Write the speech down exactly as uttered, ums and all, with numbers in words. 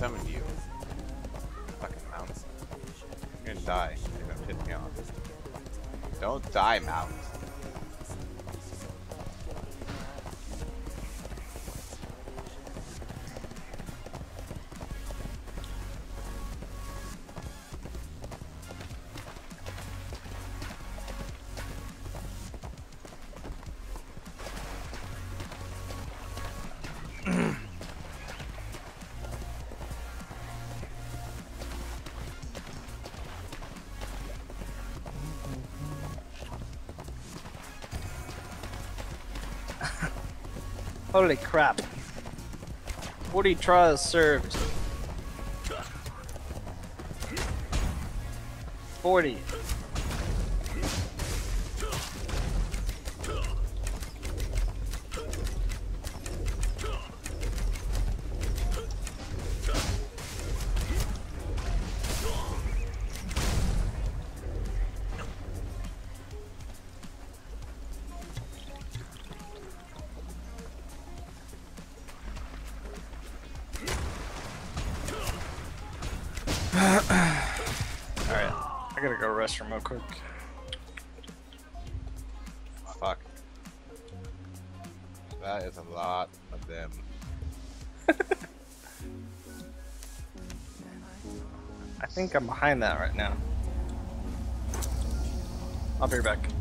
summoned you. Fucking mounts. You're gonna die. You're gonna piss me off. Don't die, mount. Holy crap. forty trials served. forty. Alright, I gotta go restroom real quick. Fuck. That is a lot of them. I think I'm behind that right now. I'll be right back.